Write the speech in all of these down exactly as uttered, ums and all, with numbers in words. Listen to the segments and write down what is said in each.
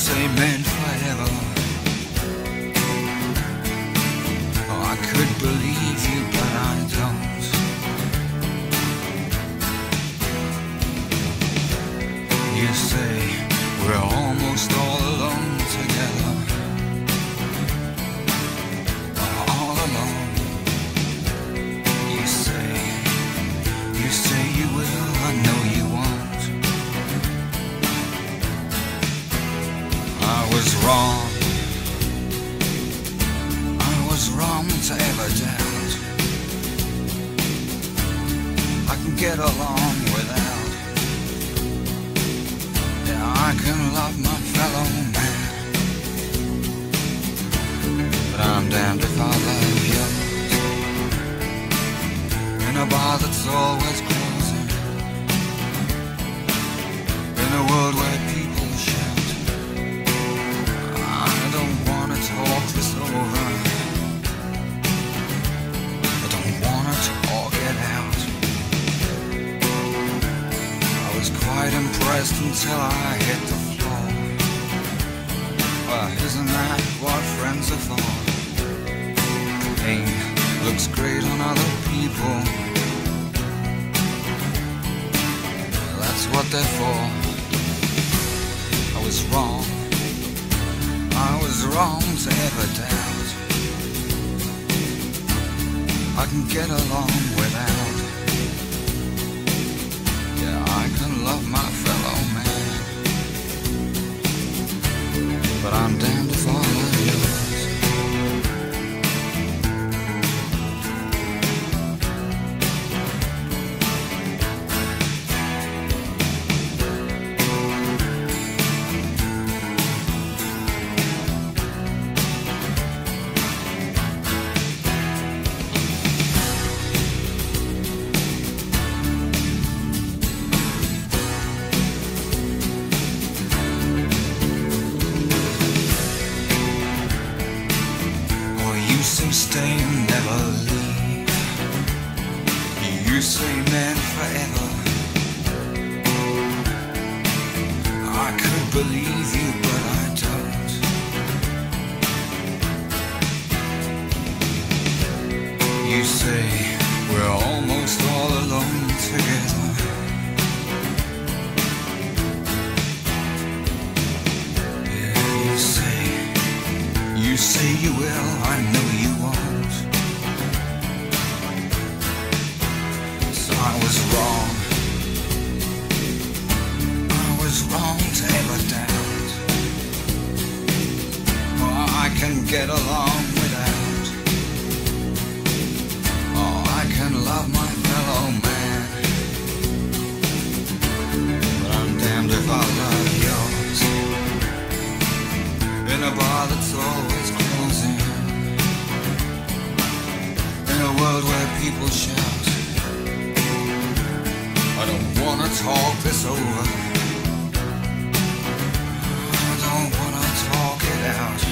say meant forever. Oh, I could believe you, but I don't. You say we're almost all alone together. All alone. You say, you say you will, I know you won't. I was wrong. I was wrong to ever doubt I can get along without. Yeah, I can love my fellow man, but I'm damned if I love you. In a bar that's always closing, in a world where people shout, I don't wanna talk this over. I don't wanna talk it out. I was quite impressed until I hit the floor. Well, isn't that what friends are for? Pain looks great on other people. That's what they're for. I was wrong. I was wrong to ever doubt I can get along without. Yeah, I can love my fellow man, but I'm damned if I love yours. You say stay and never leave. You say man forever. I could believe you, but I don't. You say we're almost all alone together. Yeah, you say, you say you will, I know you won't. So I was wrong. I was wrong to ever doubt. Oh, I can get along without. Oh, I can love my fellow man, but I'm damned if I love yours. In a bar that's always closing, in a world where people shout, I don't wanna talk this over. I don't wanna talk it out.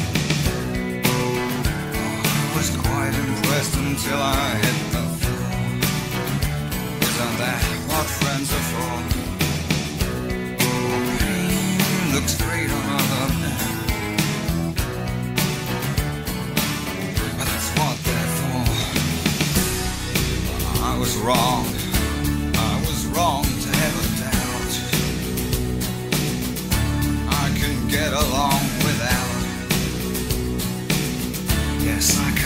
I was quite impressed until I hit the floor. Isn't that what friends are for? Pain looks great on other men. I was wrong, I was wrong to ever doubt I can get along without. Yes, I can.